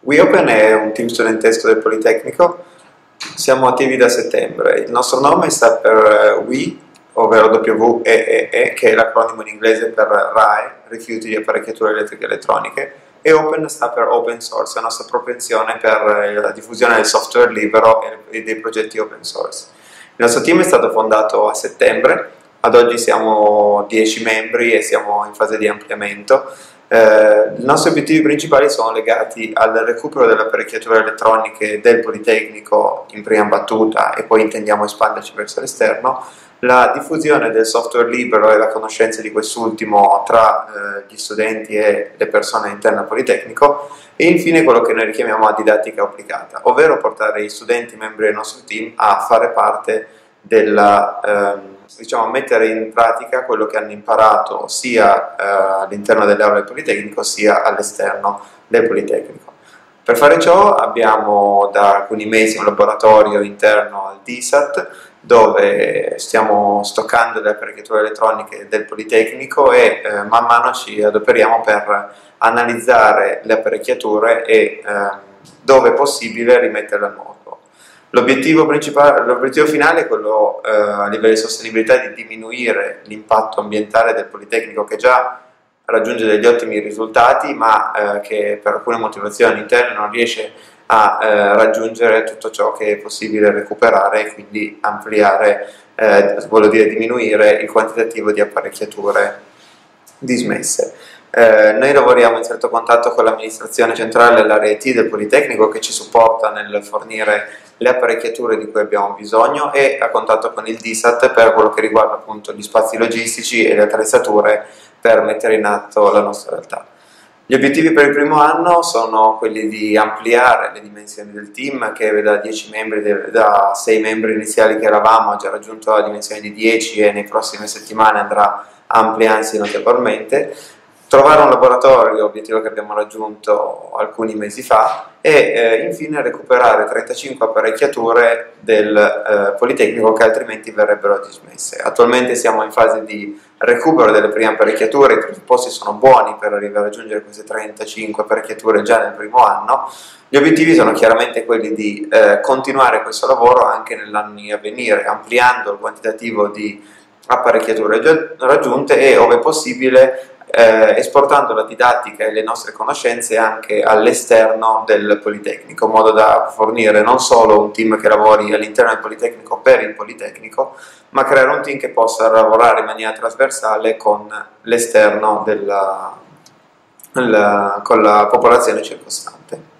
WeOpen è un team studentesco del Politecnico, siamo attivi da settembre. Il nostro nome sta per We, ovvero WEEE, che è l'acronimo in inglese per RAE, rifiuti di apparecchiature elettriche e elettroniche, e Open sta per Open Source, la nostra propensione per la diffusione del software libero e dei progetti open source. Il nostro team è stato fondato a settembre, ad oggi siamo 10 membri e siamo in fase di ampliamento. I nostri obiettivi principali sono legati al recupero delle apparecchiature elettroniche del Politecnico in prima battuta e poi intendiamo espanderci verso l'esterno, la diffusione del software libero e la conoscenza di quest'ultimo tra gli studenti e le persone all'interno del Politecnico e infine quello che noi richiamiamo a didattica applicata, ovvero portare i studenti membri del nostro team a fare parte della mettere in pratica quello che hanno imparato sia all'interno delle aule del Politecnico sia all'esterno del Politecnico. Per fare ciò abbiamo da alcuni mesi un laboratorio interno al DSAT dove stiamo stoccando le apparecchiature elettroniche del Politecnico e man mano ci adoperiamo per analizzare le apparecchiature e dove possibile rimetterle a nuovo. L'obiettivo finale è quello a livello di sostenibilità di diminuire l'impatto ambientale del Politecnico che già raggiunge degli ottimi risultati ma che per alcune motivazioni interne non riesce a raggiungere tutto ciò che è possibile recuperare e quindi ampliare, vuol dire diminuire il quantitativo di apparecchiature dismesse. Noi lavoriamo in stretto contatto con l'amministrazione centrale e l'area IT del Politecnico che ci supporta nel fornire le apparecchiature di cui abbiamo bisogno e a contatto con il DSAT per quello che riguarda appunto gli spazi logistici e le attrezzature per mettere in atto la nostra realtà. Gli obiettivi per il primo anno sono quelli di ampliare le dimensioni del team che da 10 membri, da 6 membri iniziali che eravamo ha già raggiunto la dimensione di 10 e nei prossime settimane andrà a ampliarsi notevolmente. Trovare un laboratorio, obiettivo che abbiamo raggiunto alcuni mesi fa, e infine recuperare 35 apparecchiature del Politecnico che altrimenti verrebbero dismesse. Attualmente siamo in fase di recupero delle prime apparecchiature, i presupposti sono buoni per arrivare a raggiungere queste 35 apparecchiature già nel primo anno. Gli obiettivi sono chiaramente quelli di continuare questo lavoro anche negli anni a venire, ampliando il quantitativo di apparecchiature già raggiunte e, ove possibile, esportando la didattica e le nostre conoscenze anche all'esterno del Politecnico, in modo da fornire non solo un team che lavori all'interno del Politecnico per il Politecnico, ma creare un team che possa lavorare in maniera trasversale con l'esterno con la popolazione circostante.